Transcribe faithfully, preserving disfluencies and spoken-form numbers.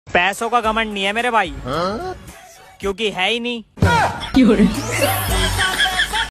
पैसों का घमंड नहीं है मेरे भाई, क्योंकि है ही नहीं।